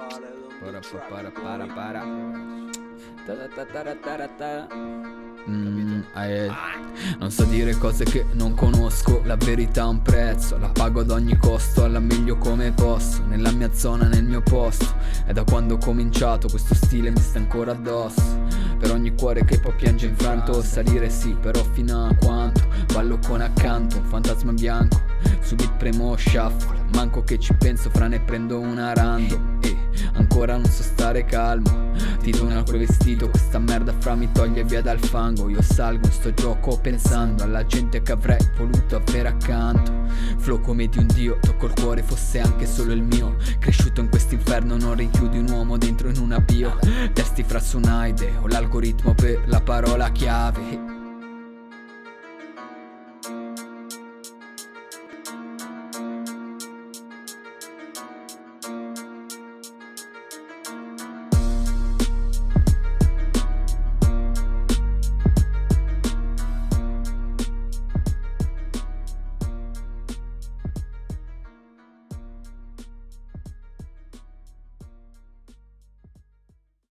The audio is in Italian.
Non so dire cose che non conosco, la verità ha un prezzo, la pago ad ogni costo, alla meglio come posso, nella mia zona, nel mio posto. E da quando ho cominciato questo stile mi sta ancora addosso. Per ogni cuore che poi piange infranto, salire sì, però fino a quanto? Ballo con accanto un fantasma bianco, su beat premo shuffle, manco che ci penso, fra ne prendo una random. E ancora non so stare calmo, ti dono quel vestito, questa merda fra mi toglie via dal fango. Io salgo in sto gioco pensando alla gente che avrei voluto avere accanto. Flow come di un dio, tocco il cuore fosse anche solo il mio. Cresciuto in quest'inferno non rinchiudi un uomo dentro in una bio. Testi fra su un'ide, ho l'algoritmo per la parola chiave.